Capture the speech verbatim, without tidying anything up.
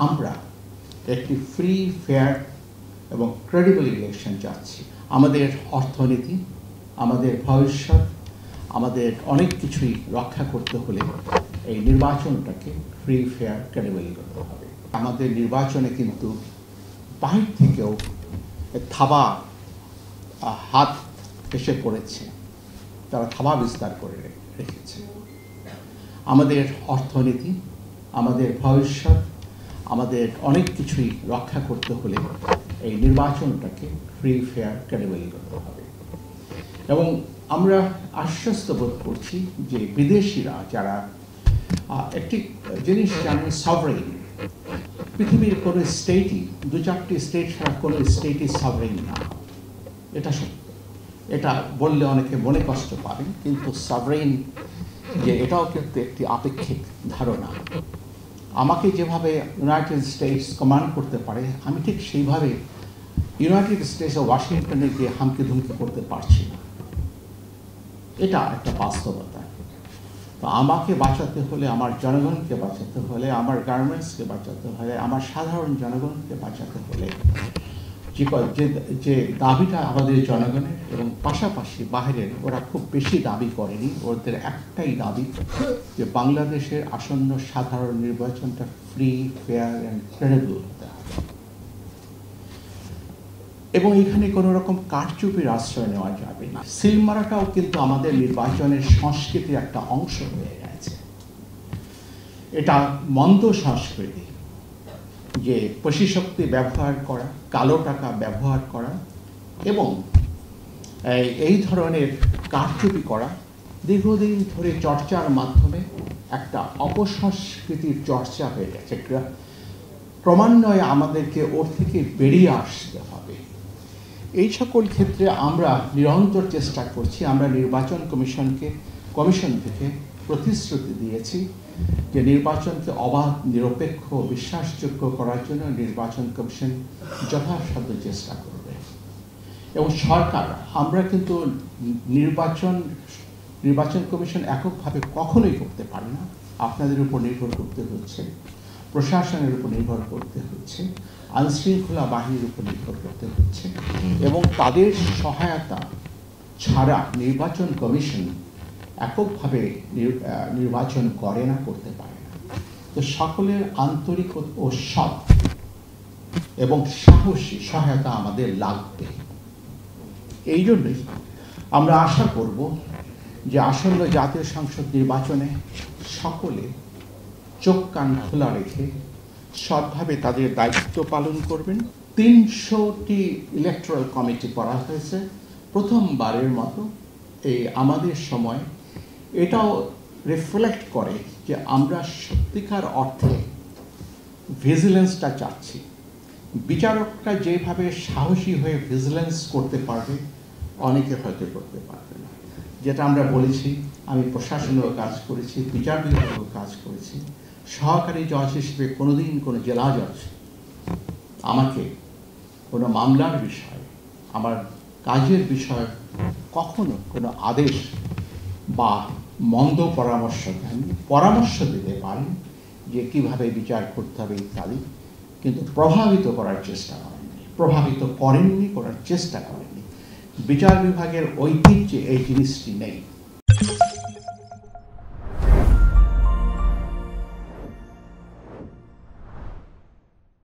আমরা একটি free fair এবং ক্রেডিবল ইলেকশন চাচ্ছি। আমাদের অর্থনীতি, আমাদের ভবিষ্যৎ, আমাদের অনেক কিছুই রক্ষা করতে হলে এই নির্বাচনটাকে ফ্রি ফেয়ার ক্রেডিবল করতে হবে। আমাদের নির্বাচনে কিন্তু বাহির থেকেও থাবা হাত এসে পড়েছে, তারা থাবা বিস্তার করে রেখেছে। আমাদের অর্থনীতি, আমাদের ভবিষ্যৎ, আমাদের অনেক কিছুই রক্ষা করতে হলে এই নির্বাচনটাকে ফ্রি ফেয়ার ক্রেডিবল করতে হবে। এবং আমরা আশ্বস্ত বোধ করছি যে বিদেশিরা যারা একটি জিনিস জানেন, সভরেন, পৃথিবীর কোনো স্টেটই, দু চারটি স্টেট ছাড়া কোনো স্টেটই সভরেন না, এটা সত্য। এটা বললে অনেকে মনে কষ্ট পাবেন, কিন্তু সভরেন যে এটাও কিন্তু একটি আপেক্ষিক ধারণা। আমাকে যেভাবে ইউনাইটেড স্টেটস কমান্ড করতে পারে, আমি ঠিক সেইভাবে ইউনাইটেড স্টেটস ও ওয়াশিংটনে গিয়ে হামকি ধুমকি করতে পারছি না। এটা একটা বাস্তবতা। তো আমাকে বাঁচাতে হলে, আমার জনগণকে বাঁচাতে হলে, আমার গার্মেন্টসকে বাঁচাতে হলে, আমার সাধারণ জনগণকে বাঁচাতে হলে যে যে দাবিটা আমাদের জনগণের এবং পাশাপাশি বাইরের, ওরা খুব বেশি দাবি করেনি, ওদের একটাই দাবি যে বাংলাদেশের আসন্ন সাধারণ নির্বাচনটা ফ্রি ফেয়ার অ্যান্ড ক্রেডিবল হতে হবে। এবং এখানে কোনো রকম কারচুপির আশ্রয় নেওয়া যাবে না। সিল মারাটাও কিন্তু আমাদের নির্বাচনের সংস্কৃতির একটা অংশ হয়ে গেছে। এটা মন্দ সংস্কৃতি যে পেশিশক্তি ব্যবহার করা, কালো টাকা ব্যবহার করা এবং এই ধরনের কারচুপি করা দীর্ঘদিন ধরে চর্চার মাধ্যমে একটা অপসংস্কৃতির চর্চা হয়ে গেছে। ক্রমান্বয়ে আমাদেরকে ওর থেকে বেরিয়ে আসতে হবে। এই সকল ক্ষেত্রে আমরা নিরন্তর চেষ্টা করছি। আমরা নির্বাচন কমিশনকে কমিশন থেকে প্রতিশ্রুতি দিয়েছি যে নির্বাচনকে অবাধ, নিরপেক্ষ, বিশ্বাসযোগ্য করার জন্য নির্বাচন কমিশন যথাসাধ্য চেষ্টা করবে। এবং সরকার, আমরা কিন্তু নির্বাচন নির্বাচন কমিশন এককভাবে কখনোই করতে পারে না। আপনাদের উপর নির্ভর করতে হচ্ছে, প্রশাসনের উপর নির্ভর করতে হচ্ছে, আইনশৃঙ্খলা বাহিনীর উপর নির্ভর করতে হচ্ছে এবং তাদের সহায়তা ছাড়া নির্বাচন কমিশন এককভাবে নির্বাচন করে না, করতে পারে না। তো সকলের আন্তরিক ও সৎ এবং সাহসী সহায়তা আমাদের লাগবে। এই জন্যই আমরা আশা করব যে আসন্ন জাতীয় সংসদ নির্বাচনে সকলে চোখ কান খোলা রেখে সৎভাবে তাদের দায়িত্ব পালন করবেন। তিনশোটি ইলেকটোরাল কমিটি করা হয়েছে প্রথমবারের মতো এই আমাদের সময়। এটাও রিফ্লেক্ট করে যে আমরা সত্যিকার অর্থে ভিজিলেন্সটা চাচ্ছি। বিচারকরা যেভাবে সাহসী হয়ে ভিজিলেন্স করতে পারবে, অনেকে হয়তো করতে পারবে না। যেটা আমরা বলেছি, আমি প্রশাসনেও কাজ করেছি, বিচার বিভাগেও কাজ করেছি, সহকারী জজ হিসেবে কোনোদিন কোনো জেলা জজ আমাকে কোনো মামলার বিষয়, আমার কাজের বিষয় কখনো কোনো আদেশ বা মন্দ পরামর্শ দেন। পরামর্শ দিতে পারেন যে কিভাবে বিচার করতে হবে ইত্যাদি, কিন্তু প্রভাবিত করার চেষ্টা করেননি, প্রভাবিত করেননি, করার চেষ্টা করেননি। বিচার বিভাগের ঐতিহ্যে এই জিনিসটি নেই।